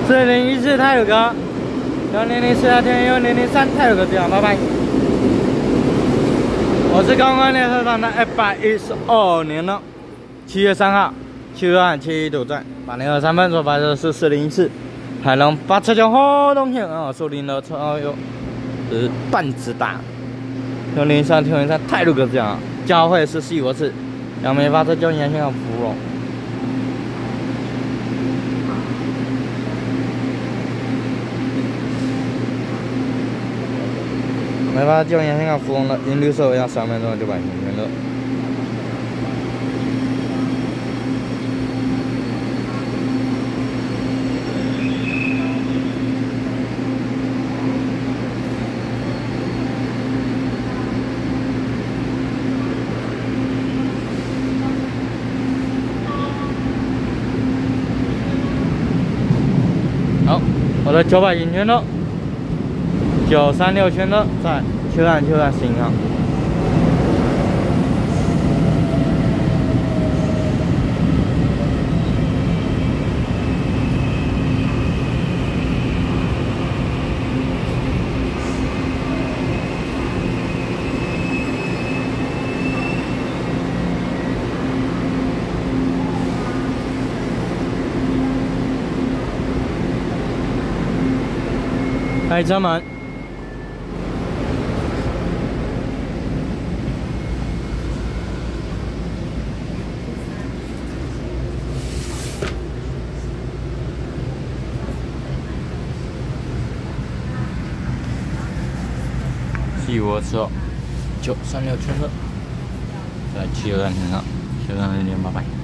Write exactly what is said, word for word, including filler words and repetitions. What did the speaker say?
四零一四太鲁阁，有零零四二天，有零零三太鲁阁这样，拜拜。我是刚刚列车长的一百一十二年了，七月三号，七月二七一堵站，八零二三分所发射是四零一四，海龙发车将活动线啊，树林的车有是半直达，有零三天零三太鲁阁这样，交会是西国市，两枚发车将沿线芙蓉。 没法叫沿线芙蓉了，因绿色要三分钟就完成了。好，我的九百引擎了。 九三六圈的在秋岸秋岸行航。开车门。 西国车九三六圈的，在七二零上，七二零零八百。